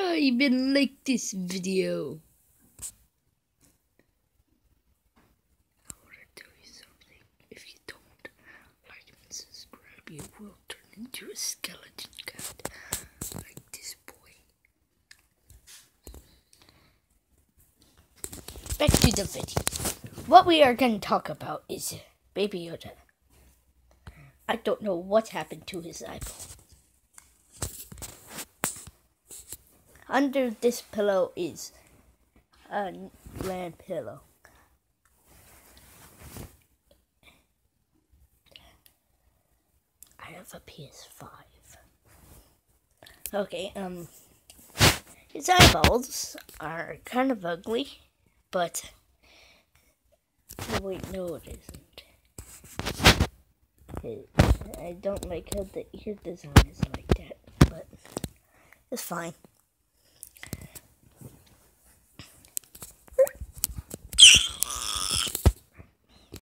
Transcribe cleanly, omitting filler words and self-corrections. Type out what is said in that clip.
subscribe and like this video. I want to tell you something. If you don't like and subscribe, you will turn into a skeleton cat like this boy. Back to the video. What we are going to talk about is Baby Yoda. I don't know what happened to his eyeball. Under this pillow is a land pillow. I have a PS5. Okay, his eyeballs are kind of ugly, but oh wait, no it isn't. I don't like how the ear design is like that, but it's fine.